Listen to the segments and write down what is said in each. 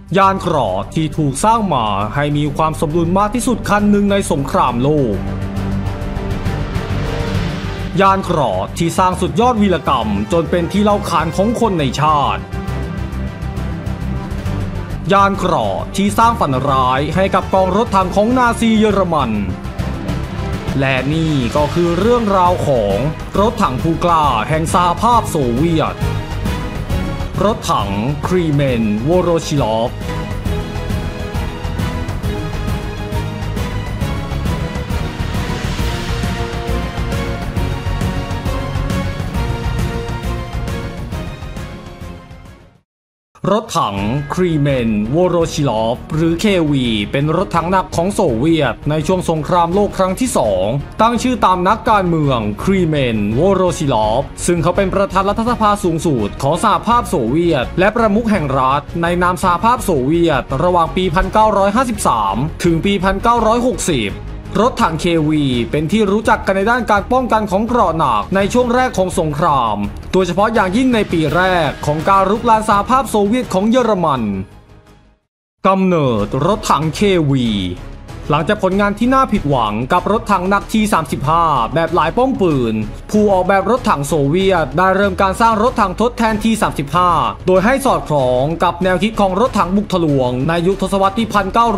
ยานเกราะที่ถูกสร้างมาให้มีความสมดุลมากที่สุดคันหนึ่งในสงครามโลกยานเกราะที่สร้างสุดยอดวีรกรรมจนเป็นที่เล่าขานของคนในชาติยานเกราะที่สร้างฝันร้ายให้กับกองรถถังของนาซีเยอรมันและนี่ก็คือเรื่องราวของรถถังผู้กล้าแห่งสหภาพโซเวียตรถถังครีเมนโวโรชิลอฟรถถังครีเมนโวโรชิลอฟหรือ KV เป็นรถถังหนักของโซเวียตในช่วงสงครามโลกครั้งที่ 2ตั้งชื่อตามนักการเมืองครีเมนโวโรชิลอฟซึ่งเขาเป็นประธานรัฐสภาสูงสุดของสหภาพโซเวียตและประมุขแห่งรัฐในนามสหภาพโซเวียตระหว่างปี 1953 ถึงปี 1960รถถัง KV เป็นที่รู้จักกันในด้านการป้องกันของเกราะหนักในช่วงแรกของสงครามโดยเฉพาะอย่างยิ่งในปีแรกของการรุกรานสหภาพโซเวียตของเยอรมันกำเนิดรถถัง KV หลังจากผลงานที่น่าผิดหวังกับรถถังหนัก T-35 แบบหลายป้อมปืนผู้ออกแบบรถถังโซเวียตได้เริ่มการสร้างรถถังทดแทน T-35 โดยให้สอดคล้องกับแนวคิดของรถถังบุกทะลวงในยุคทศวรรษที่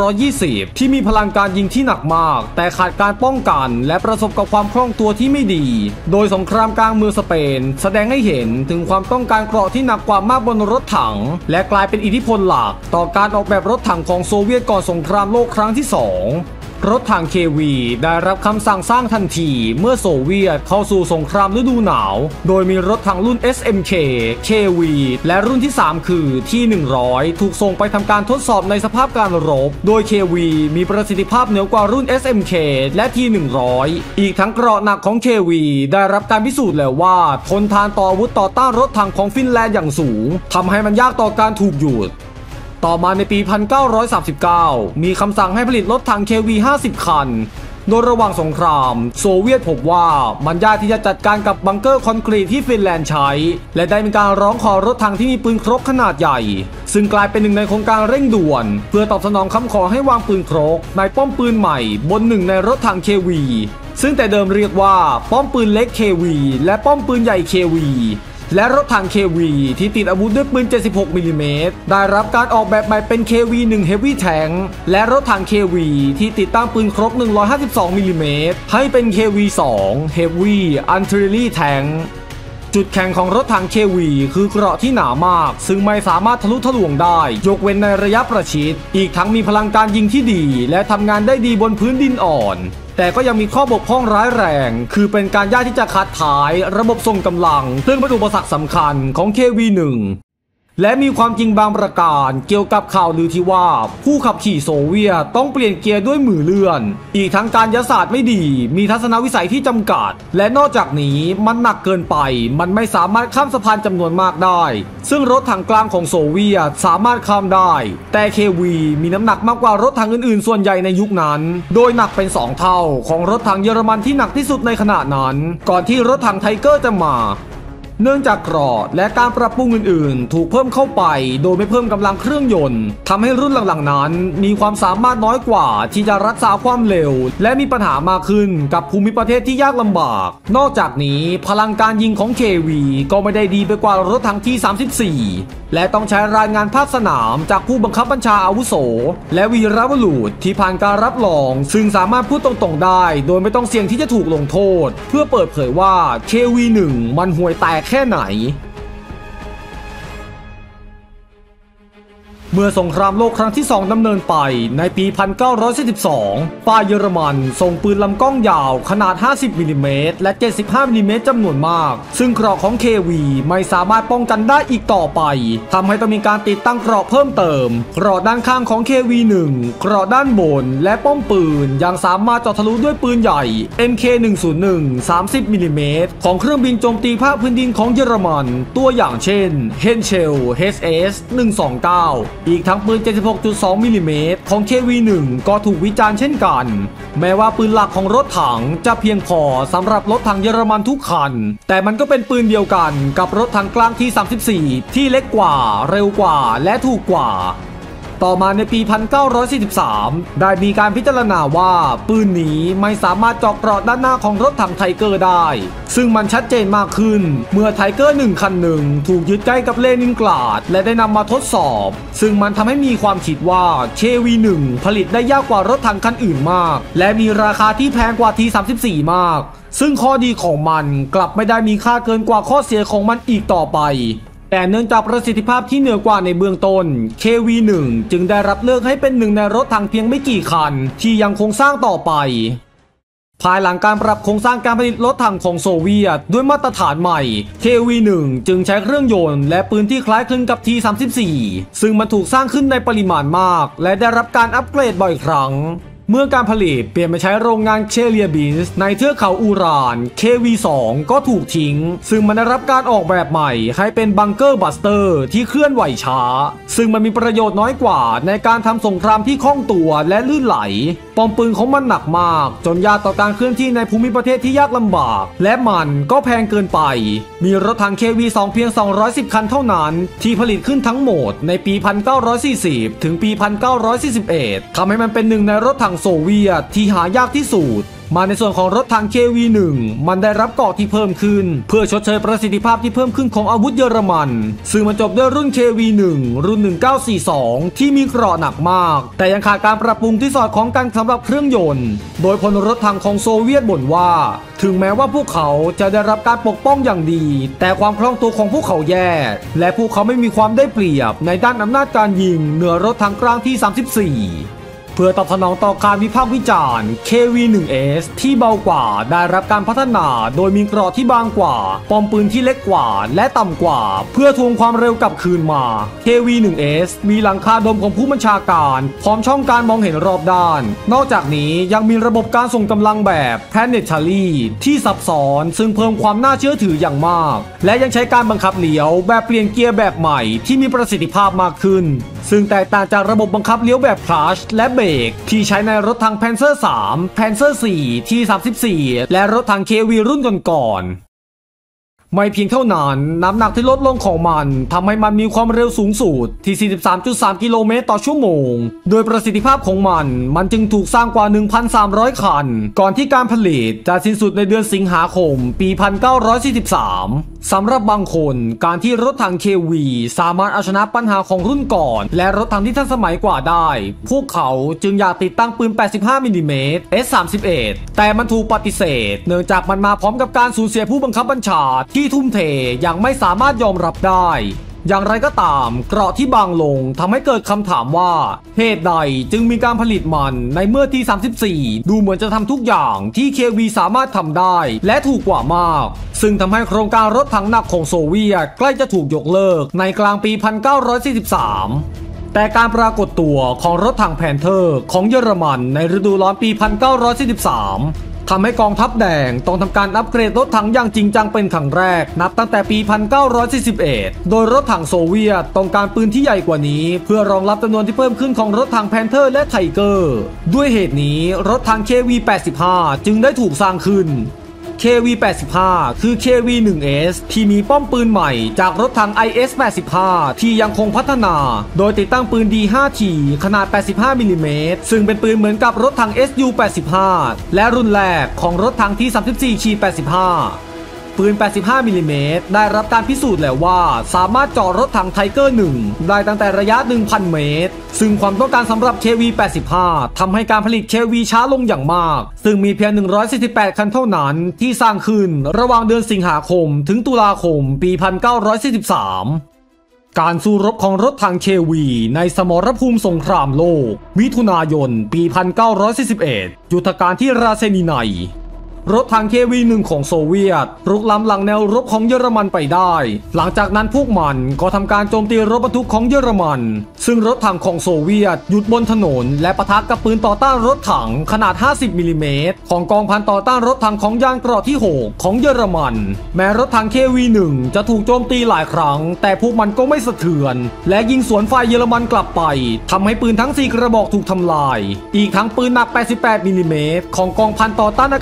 1920 ที่มีพลังการยิงที่หนักมากแต่ขาดการป้องกันและประสบกับความคล่องตัวที่ไม่ดีโดยสงครามกลางเมืองสเปนแสดงให้เห็นถึงความต้องการเกราะที่หนักกว่ามากบนรถถังและกลายเป็นอิทธิพลหลักต่อการออกแบบรถถังของโซเวียตก่อนสงครามโลกครั้งที่ 2รถถัง KV ได้รับคำสั่งสร้างทันทีเมื่อโซเวียตเข้าสู่สงครามฤดูหนาวโดยมีรถถังรุ่น SMK KV และรุ่นที่ 3 คือ T100 ถูกส่งไปทำการทดสอบในสภาพการรบโดย KV มีประสิทธิภาพเหนือกว่ารุ่น SMK และ T100 อีกทั้งเกราะหนักของ KV ได้รับการพิสูจน์แล้วว่าทนทานต่ออาวุธต่อต้านรถถังของฟินแลนด์อย่างสูงทำให้มันยากต่อการถูกหยุดต่อมาในปี 1939 มีคำสั่งให้ผลิตรถถัง KV 50 คันโดยระหว่างสงครามโซเวียตพบว่ามันยากที่จะจัดการกับบังเกอร์คอนกรีตที่ฟินแลนด์ใช้และได้มีการร้องขอรถถังที่มีปืนครกขนาดใหญ่ซึ่งกลายเป็นหนึ่งในโครงการเร่งด่วนเพื่อตอบสนองคำขอให้วางปืนครกในป้อมปืนใหม่บนหนึ่งในรถถัง KV ซึ่งแต่เดิมเรียกว่าป้อมปืนเล็ก KV และป้อมปืนใหญ่ KVและรถถัง KV ที่ติดอาวุธด้วยปืน 76 มิลลิเมตรได้รับการออกแบบใหม่เป็น KV-1 Heavy Tank และรถถัง KV ที่ติดตั้งปืนครก 152 มิลลิเมตรให้เป็น KV-2 Heavy Artillery Tank จุดแข็งของรถถัง KV คือเกราะที่หนามากซึ่งไม่สามารถทะลุทะลวงได้ยกเว้นในระยะประชิดอีกทั้งมีพลังการยิงที่ดีและทำงานได้ดีบนพื้นดินอ่อนแต่ก็ยังมีข้อบกพร่องร้ายแรงคือเป็นการยากที่จะขัดท้ายระบบส่งกำลังซึ่งเป็นอุปสรรคสำคัญของ KV-1 และมีความจริงบางประการเกี่ยวกับข่าวลือที่ว่าผู้ขับขี่โซเวียตต้องเปลี่ยนเกียร์ด้วยมือเลื่อนอีกทั้งการยศาสตร์ไม่ดีมีทัศนวิสัยที่จำกัดและนอกจากนี้มันหนักเกินไปมันไม่สามารถข้ามสะพานจำนวนมากได้ซึ่งรถถังกลางของโซเวียตสามารถข้ามได้แต่ KV มีน้ำหนักมากกว่ารถถังอื่นๆส่วนใหญ่ในยุคนั้นโดยหนักเป็น2เท่าของรถถังเยอรมันที่หนักที่สุดในขณะนั้นก่อนที่รถถังไทเกอร์จะมาเนื่องจากเกราะและการปรับปรุงอื่นๆถูกเพิ่มเข้าไปโดยไม่เพิ่มกำลังเครื่องยนต์ทำให้รุ่นหลังๆนั้นมีความสามารถน้อยกว่าที่จะรักษาความเร็วและมีปัญหามากขึ้นกับภูมิประเทศที่ยากลำบากนอกจากนี้พลังการยิงของ KV ก็ไม่ได้ดีไปกว่ารถถังที่ 34และต้องใช้รายงานภาคสนามจากผู้บังคับบัญชาอาวุโสและวีรบุรุษที่ผ่านการรับรองซึ่งสามารถพูดตรงๆได้โดยไม่ต้องเสี่ยงที่จะถูกลงโทษเพื่อเปิดเผยว่า KV-1 มันห่วยแตกแค่ไหนเมื่อสงครามโลกครั้งที่ 2 ดำเนินไปในปี 1942 ฝ่ายเยอรมันส่งปืนลำกล้องยาวขนาด 50 มิลลิเมตรและ 75 มิลลิเมตรจำนวนมากซึ่งเกราะของ KV ไม่สามารถป้องกันได้อีกต่อไปทำให้ต้องมีการติดตั้งเกราะเพิ่มเติมเกราะด้านข้างของ KV-1 เกราะด้านบนและป้อมปืนยังสามารถเจาะทะลุด้วยปืนใหญ่ MK101 30 มิลลิเมตรของเครื่องบินโจมตีภาคพื้นดินของเยอรมันตัวอย่างเช่น Henschel HS-129อีกทั้งปืน 76.2 มิลลิเมตรของ KV-1 ก็ถูกวิจารณ์เช่นกันแม้ว่าปืนหลักของรถถังจะเพียงพอสำหรับรถถังเยอรมันทุกคันแต่มันก็เป็นปืนเดียวกันกับรถถังกลางที่ 34ที่เล็กกว่าเร็วกว่าและถูกกว่าต่อมาในปี 1943 ได้มีการพิจารณาว่าปืนนี้ไม่สามารถเจาะเกราะด้านหน้าของรถถังไทเกอร์ได้ซึ่งมันชัดเจนมากขึ้นเมื่อไทเกอร์1คันหนึ่งถูกยึดใกล้กับเลนินกราดและได้นำมาทดสอบซึ่งมันทำให้มีความคิดว่า KV-1 ผลิตได้ยากกว่ารถถังคันอื่นมากและมีราคาที่แพงกว่า T-34 มากซึ่งข้อดีของมันกลับไม่ได้มีค่าเกินกว่าข้อเสียของมันอีกต่อไปแต่เนื่องจากประสิทธิภาพที่เหนือกว่าในเบื้องต้น KV-1 จึงได้รับเลือกให้เป็นหนึ่งในรถถังเพียงไม่กี่คันที่ยังคงสร้างต่อไปภายหลังการปรับโครงสร้างการผลิตรถถังของโซเวียตด้วยมาตรฐานใหม่ KV-1 จึงใช้เครื่องยนต์และปืนที่คล้ายคลึงกับ T-34 ซึ่งมันถูกสร้างขึ้นในปริมาณมากและได้รับการอัปเกรดบ่อยครั้งเมื่อการผลิตเปลี่ยนมาใช้โรงงานเชเลียบินส์ในเทือกเขาอูราน KV-2 ก็ถูกทิ้งซึ่งมันได้รับการออกแบบใหม่ให้เป็นบังเกอร์บัสเตอร์ที่เคลื่อนไหวช้าซึ่งมันมีประโยชน์น้อยกว่าในการทำสงครามที่คล่องตัวและลื่นไหลปอมปืนของมันหนักมากจนยากต่อการเคลื่อนที่ในภูมิประเทศที่ยากลำบากและมันก็แพงเกินไปมีรถถัง KV-2 เพียง210คันเท่านั้นที่ผลิตขึ้นทั้งหมดในปี 1940 ถึงปี 1941 ทำให้มันเป็นหนึ่งในรถถังโซเวียตที่หายากที่สุดมาในส่วนของรถถัง KV-1 มันได้รับเกราะที่เพิ่มขึ้นเพื่อชดเชยประสิทธิภาพที่เพิ่มขึ้นของอาวุธเยอรมันซึ่งมันจบด้วยรุ่น KV-1 รุ่น 1942 ที่มีเกราะหนักมากแต่ยังขาดการปรับปรุงที่สอดคล้องกันสำหรับเครื่องยนต์โดยพลรถถังของโซเวียตบ่นว่าถึงแม้ว่าพวกเขาจะได้รับการปกป้องอย่างดีแต่ความคล่องตัวของพวกเขาแย่และพวกเขาไม่มีความได้เปรียบในด้านอำนาจการยิงเหนือรถถังกลางที่ 34เพื่อตอบสนองต่อการวิพากษ์วิจารณ์ KV-1S ที่เบากว่าได้รับการพัฒนาโดยมีเกราะที่บางกว่าปอมปืนที่เล็กกว่าและต่ำกว่าเพื่อทวงความเร็วกลับคืนมา KV-1S มีหลังคาโดมของผู้บัญชาการพร้อมช่องการมองเห็นรอบด้านนอกจากนี้ยังมีระบบการส่งกำลังแบบ Planetary ที่ซับซ้อนซึ่งเพิ่มความน่าเชื่อถืออย่างมากและยังใช้การบังคับเลี้ยวแบบเปลี่ยนเกียร์แบบใหม่ที่มีประสิทธิภาพมากขึ้นซึ่งแตกต่างจากระบบบังคับเลี้ยวแบบคลัชและเบรกที่ใช้ในรถถัง Panzer 3 Panzer 4 T-34 และรถถัง KV รุ่นก่อนไม่เพียงเท่านั้นน้ำหนักที่ลดลงของมันทำให้มันมีความเร็วสูงสุดที่ 43.3 กิโลเมตรต่อชั่วโมงโดยประสิทธิภาพของมันจึงถูกสร้างกว่า 1,300 คันก่อนที่การผลิตจะสิ้นสุดในเดือนสิงหาคมปี 1943 สำหรับบางคนการที่รถถัง KV สามารถเอาชนะปัญหาของรุ่นก่อนและรถถังที่ทันสมัยกว่าได้พวกเขาจึงอยากติดตั้งปืน 85 มิลลิเมตร S31 แต่มันถูกปฏิเสธเนื่องจากมันมาพร้อมกับการสูญเสียผู้บังคับบัญชาที่ทุ่มเทอย่างไม่สามารถยอมรับได้อย่างไรก็ตามเกราะที่บางลงทำให้เกิดคำถามว่าเหตุใดจึงมีการผลิตมันในเมื่อที่ 34 ดูเหมือนจะทำทุกอย่างที่ KV สามารถทำได้และถูกกว่ามากซึ่งทำให้โครงการรถถังหนักของโซเวียตใกล้จะถูกยกเลิกในกลางปี 1943 แต่การปรากฏตัวของรถถังแพนเทอร์ของเยอรมันในฤดูร้อนปี 1943ทำให้กองทัพแดงต้องทำการอัปเกรดรถถังอย่างจริงจังเป็นครั้งแรกนับตั้งแต่ปี 1941 โดยรถถังโซเวียตต้องการปืนที่ใหญ่กว่านี้เพื่อรองรับจำนวนที่เพิ่มขึ้นของรถถังแพนเทอร์และไทเกอร์ด้วยเหตุนี้รถถัง KV-85 จึงได้ถูกสร้างขึ้น KV-85 คือ KV-1S ที่มีป้อมปืนใหม่จากรถถัง IS-85 ที่ยังคงพัฒนาโดยติดตั้งปืน D5T ขนาด 85 มิลลิเมตรซึ่งเป็นปืนเหมือนกับรถถัง SU-85 และรุ่นแรกของรถถังที่ 34-85 ปืน 85 มิลลิเมตรได้รับการพิสูจน์แล้วว่าสามารถเจาะรถถังไทเกอร์ 1 ได้ตั้งแต่ระยะ 1,000 เมตรซึ่งความต้องการสำหรับ KV-85 ทำให้การผลิต KV ช้าลงอย่างมากซึ่งมีเพียง 148 คันเท่านั้นที่สร้างขึ้นระหว่างเดือนสิงหาคมถึงตุลาคมปี 1943 การสู้รบของรถถัง KV ในสมรภูมิสงครามโลกมิถุนายนปี 1941 ยุทธการที่ราเซนีไนรถถัง KV-1 ของโซเวียตรุกล้ำหลังแนวรบของเยอรมันไปได้หลังจากนั้นพวกมันก็ทำการโจมตีรถบรรทุกของเยอรมันซึ่งรถถังของโซเวียตหยุดบนถนนและปะทะกับปืนต่อต้านรถถังขนาด 50 มิลลิเมตรของกองพันต่อต้านรถถังของยานเกราะที่ 6 ของเยอรมันแม้รถถัง KV-1 จะถูกโจมตีหลายครั้งแต่พวกมันก็ไม่สะเทือนและยิงสวนฝ่ายเยอรมันกลับไปทำให้ปืนทั้ง 4 กระบอกถูกทำลายอีกทั้งปืนหนัก 88 มิลลิเมตรของกองพันต่อต้านอากาศยานของ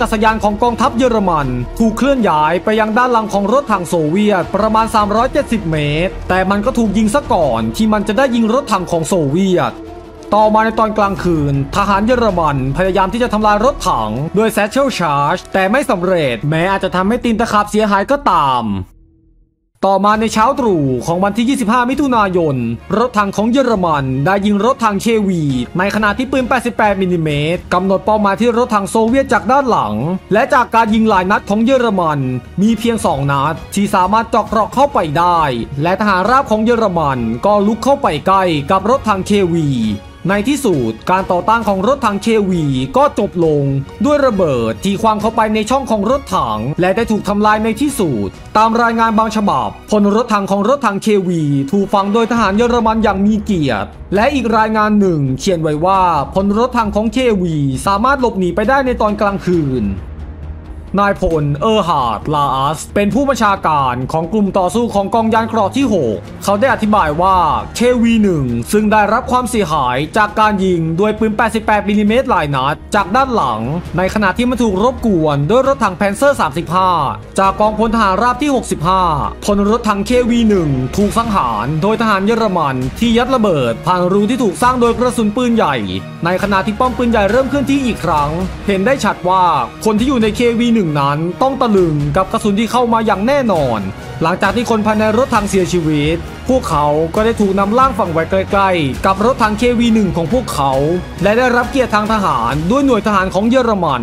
ของกองทัพเยอรมันถูกเคลื่อนย้ายไปยังด้านหลังของรถถังโซเวียตประมาณ370 เมตรแต่มันก็ถูกยิงซะก่อนที่มันจะได้ยิงรถถังของโซเวียตต่อมาในตอนกลางคืนทหารเยอรมันพยายามที่จะทำลายรถถังด้วยแซชเชลชาร์จแต่ไม่สำเร็จแม้อาจจะทำให้ตีนตะขาบเสียหายก็ตามต่อมาในเช้าตรู่ของวันที่ 25 มิถุนายนรถถังของเยอรมันได้ยิงรถถังเควีในขณะที่ปืน 88 มิลลิเมตรกำหนดเป้าหมายที่รถถังโซเวียตจากด้านหลังและจากการยิงหลายนัดของเยอรมันมีเพียง2 นัดที่สามารถเจาะเกราะเข้าไปได้และทหารราบของเยอรมันก็ลุกเข้าไปใกล้กับรถถังเควีในที่สุดการต่อต้านของรถถังเควีก็จบลงด้วยระเบิดที่ขว้างเข้าไปในช่องของรถถังและได้ถูกทำลายในที่สุดตามรายงานบางฉบับพลรถถังของรถถังเควีถูกฝังโดยทหารเยอรมันอย่างมีเกียรติและอีกรายงานหนึ่งเขียนไว้ว่าพลรถถังของเควีสามารถหลบหนีไปได้ในตอนกลางคืนนายพลฮาร์ดลาอัสเป็นผู้บัญชาการของกลุ่มต่อสู้ของกองยานเกราะที่ 6เขาได้อธิบายว่า KV-1 ซึ่งได้รับความเสียหายจากการยิงด้วยปืน 88 มิลลิเมตรหลายนัดจากด้านหลังในขณะที่มันถูกรบกวนด้วยรถถังแพนเซอร์ 35 จากกองพลทหารราบที่ 65 พลรถถัง KV-1 ถูกสังหารโดยทหารเยอรมันที่ยัดระเบิดผ่านรูที่ถูกสร้างโดยกระสุนปืนใหญ่ในขณะที่ป้อมปืนใหญ่เริ่มเคลื่อนที่อีกครั้งเห็นได้ชัดว่าคนที่อยู่ใน KV-1นั้นต้องตะลึงกับกระสุนที่เข้ามาอย่างแน่นอนหลังจากที่คนภายในรถถังเสียชีวิตพวกเขาก็ได้ถูกนำล่างฝังไว้ใกล้ๆกับรถถัง KV-1 ของพวกเขาและได้รับเกียรติทางทหารด้วยหน่วยทหารของเยอรมัน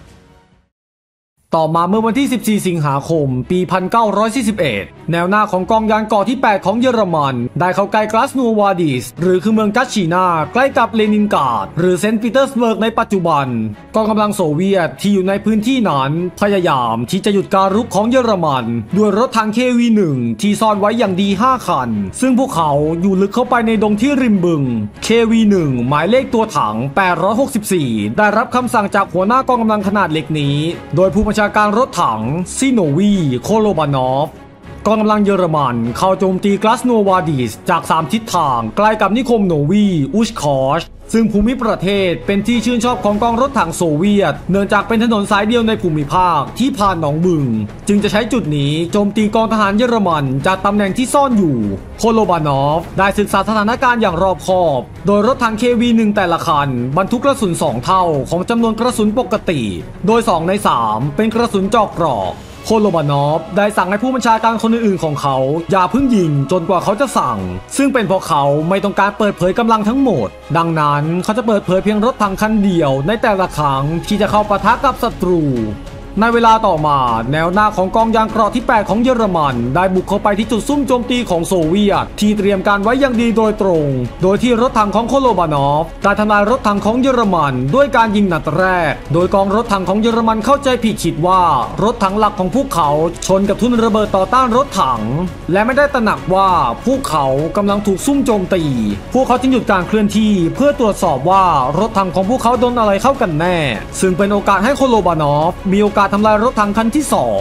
ต่อมาเมื่อวันที่ 14 สิงหาคม ปี 1941 แนวหน้าของกองยานเกราะที่ 8 ของเยอรมันได้เข้าใกล้กลาสโนวาดิสหรือคือเมืองกัชชีนาใกล้กับเลนินกราดหรือเซนต์ปีเตอร์สเบิร์กในปัจจุบันกองกำลังโซเวียตที่อยู่ในพื้นที่นั้นพยายามที่จะหยุดการรุกของเยอรมันด้วยรถถัง KV-1 ที่ซ่อนไว้อย่างดี 5 คันซึ่งพวกเขาอยู่ลึกเข้าไปในดงที่ริมบึง KV-1 หมายเลขตัวถัง 864 ได้รับคำสั่งจากหัวหน้ากองกำลังขนาดเล็กนี้โดยผู้บัญชาการรถถังซิโนวีโคโลบานอฟกองกำลังเยอรมันเข้าโจมตีกลาสโนวาดิสจาก3ทิศทางใกล้กับนิคมโนวีอุชคอชซึ่งภูมิประเทศเป็นที่ชื่นชอบของกองรถถังโซเวียตเนื่องจากเป็นถนนสายเดียวในภูมิภาคที่ผ่านหนองบึงจึงจะใช้จุดนี้โจมตีกองทหารเยอรมันจากตำแหน่งที่ซ่อนอยู่โคโลบานอฟได้ศึกษาสถานการณ์อย่างรอบคอบโดยรถถัง KV-1 แต่ละคันบรรทุกกระสุน2 เท่าของจำนวนกระสุนปกติโดย2 ใน 3เป็นกระสุนเจาะเกราะโคโลบานอฟได้สั่งให้ผู้บัญชาการคนอื่นๆของเขาอย่าเพิ่งยิงจนกว่าเขาจะสั่งซึ่งเป็นเพราะเขาไม่ต้องการเปิดเผยกำลังทั้งหมดดังนั้นเขาจะเปิดเผยเพียงรถถังคันเดียวในแต่ละครั้งที่จะเข้าปะทะกับศัตรูในเวลาต่อมาแนวหน้าของกองยานเกราะที่ 8 ของเยอรมันได้บุกเข้าไปที่จุดซุ่มโจมตีของโซเวียตที่เตรียมการไว้อย่างดีโดยตรงโดยที่รถถังของโคโลบานอฟได้ทำลายรถถังของเยอรมันด้วยการยิงนัดแรกโดยกองรถถังของเยอรมันเข้าใจผิดคิดว่ารถถังหลักของพวกเขาชนกับทุ่นระเบิดต่อต้านรถถังและไม่ได้ตระหนักว่าพวกเขากำลังถูกซุ่มโจมตีพวกเขาจึงหยุดการเคลื่อนที่เพื่อตรวจสอบว่ารถถังของพวกเขาโดนอะไรเข้ากันแน่ซึ่งเป็นโอกาสให้โคโลบานอฟมีโอกาสทำลายรถถังคันที่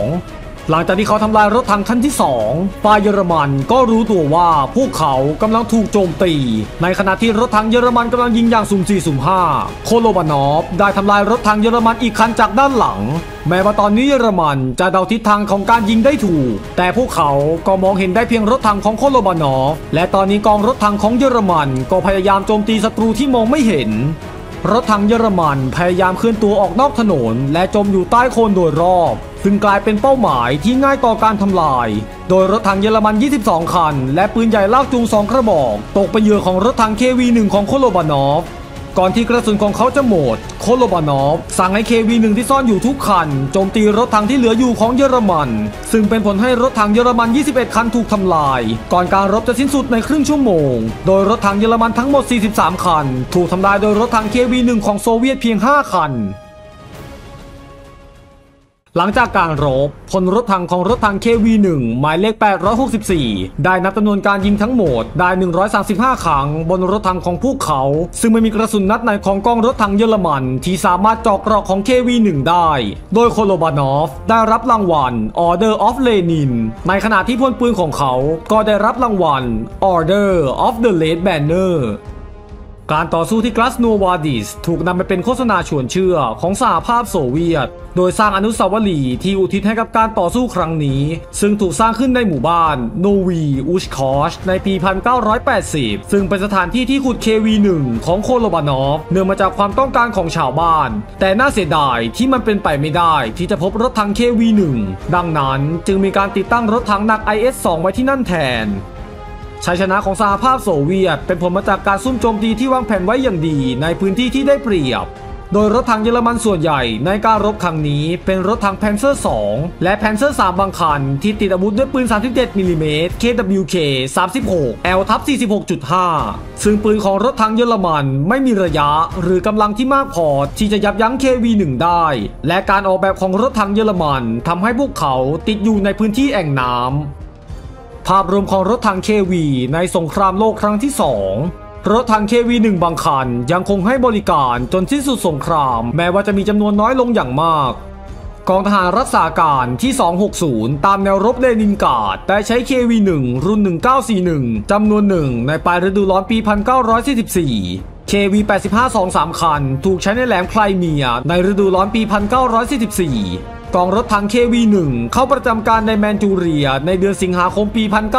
2หลังจากที่เขาทำลายรถถังคันที่ 2ฝ่ายเยอรมันก็รู้ตัวว่าพวกเขากำลังถูกโจมตีในขณะที่รถถังเยอรมันกำลังยิงอย่างสุ่ม 4 สุ่ม 5โคโลบานอฟได้ทำลายรถถังเยอรมันอีกคันจากด้านหลังแม้ว่าตอนนี้เยอรมันจะเดาทิศทางของการยิงได้ถูกแต่พวกเขาก็มองเห็นได้เพียงรถถังของโคโลบานอฟและตอนนี้กองรถถังของเยอรมันก็พยายามโจมตีศัตรูที่มองไม่เห็นรถถังเยอรมันพยายามเคลื่อนตัวออกนอกถนนและจมอยู่ใต้โคลนโดยรอบซึ่งกลายเป็นเป้าหมายที่ง่ายต่อการทำลายโดยรถถังเยอรมัน22 คันและปืนใหญ่ลากจูง2 กระบอกตกเป็นเหยื่อของรถถัง KV-1 ของโคโลบานอฟก่อนที่กระสุนของเขาจะหมดโคโลบานอฟสั่งให้ KV-1 ที่ซ่อนอยู่ทุกคันโจมตีรถถังที่เหลืออยู่ของเยอรมันซึ่งเป็นผลให้รถถังเยอรมัน21 คันถูกทำลายก่อนการรบจะสิ้นสุดในครึ่งชั่วโมงโดยรถถังเยอรมันทั้งหมด43 คันถูกทำลายโดยรถถัง KV-1 ของโซเวียตเพียง5 คันหลังจากการรบพลรถถังของรถถัง KV-1 หมายเลข 864 ได้นับจำนวนการยิงทั้งหมดได้135 ครั้งบนรถถังของพวกเขาซึ่งไม่มีกระสุนนัดไหนของกองรถถังเยอรมันที่สามารถเจาะเกราะของ KV-1 ได้โดยโคโลบานอฟได้รับรางวัล Order of Lenin ในขณะที่พลปืนของเขาก็ได้รับรางวัล Order of the Red Banner การต่อสู้ที่กลาสโนวาดิสถูกนำไปเป็นโฆษณาชวนเชื่อของสหภาพโซเวียตโดยสร้างอนุสาวรีย์ที่อุทิศให้กับการต่อสู้ครั้งนี้ซึ่งถูกสร้างขึ้นในหมู่บ้านโนวีอุชคอชในปี 1980 ซึ่งเป็นสถานที่ที่ขุด KV-1 ของโคโลบานอฟเนื่องมาจากความต้องการของชาวบ้านแต่น่าเสียดายที่มันเป็นไปไม่ได้ที่จะพบรถถัง KV-1 ดังนั้นจึงมีการติดตั้งรถถังหนัก IS-2 ไว้ที่นั่นแทนชัยชนะของสหภาพโซเวียตเป็นผลมาจากการซุ่มโจมตีที่วางแผนไว้อย่างดีในพื้นที่ที่ได้เปรียบโดยรถถังเยอรมันส่วนใหญ่ในการรบครั้งนี้เป็นรถถังแพนเซอร์ 2 และแพนเซอร์ 3 บางคันที่ติดอาวุธด้วยปืน 37 มิลลิเมตร KWK 36 L ทับ 46.5 ซึ่งปืนของรถถังเยอรมันไม่มีระยะหรือกำลังที่มากพอที่จะยับยั้ง KV-1 ได้และการออกแบบของรถถังเยอรมันทำให้พวกเขาติดอยู่ในพื้นที่แอ่งน้ำภาพรวมของรถถัง KV ในสงครามโลกครั้งที่ 2 รถถัง KV-1 บางคันยังคงให้บริการจนสิ้นสุดสงครามแม้ว่าจะมีจำนวนน้อยลงอย่างมากกองทหารรักษาการที่ 260 ตามแนวรบเลนินกราดได้ใช้ KV-1 รุ่น 1941 จำนวนหนึ่งในปลายฤดูร้อนปี 1944 KV-85 2-3 คันถูกใช้ในแหลมไครเมียในฤดูร้อนปี 1944กองรถถัง KV-1 เข้าประจำการในแมนจูเรียในเดือนสิงหาคมปี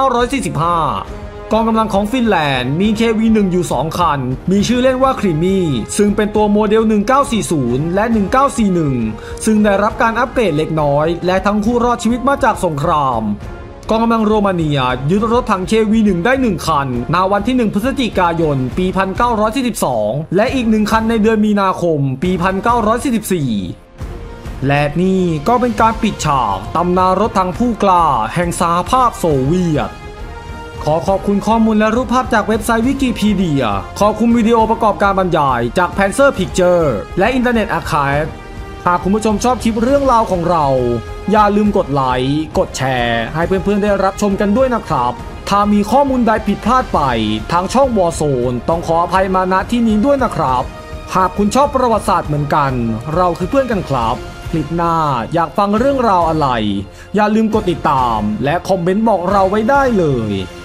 1945 กองกำลังของฟินแลนด์มี KV-1 อยู่ 2 คันมีชื่อเล่นว่าครีมี่ซึ่งเป็นตัวโมเดล 1940 และ 1941 ซึ่งได้รับการอัปเกรดเล็กน้อยและทั้งคู่รอดชีวิตมาจากสงครามกองกำลังโรมาเนียยึดรถถัง KV-1 ได้ 1 คันณวันที่ 1 พฤศจิกายน ปี 1942 และอีก 1 คันในเดือนมีนาคม ปี 1944และนี่ก็เป็นการปิดฉากตำนานรถถังผู้กล้าแห่งสหภาพโซเวียตขอขอบคุณข้อมูลและรูปภาพจากเว็บไซต์วิกิพีเดียขอบคุณวิดีโอประกอบการบรรยายจาก Panzer Picture และ Internet Archive หากคุณผู้ชมชอบคลิปเรื่องราวของเราอย่าลืมกดไลค์กดแชร์ให้เพื่อนๆได้รับชมกันด้วยนะครับถ้ามีข้อมูลใดผิดพลาดไปทางช่อง Warzone ต้องขออภัยมาณที่นี้ด้วยนะครับหากคุณชอบประวัติศาสตร์เหมือนกันเราคือเพื่อนกันครับคลิปหน้าอยากฟังเรื่องราวอะไรอย่าลืมกดติดตามและคอมเมนต์บอกเราไว้ได้เลย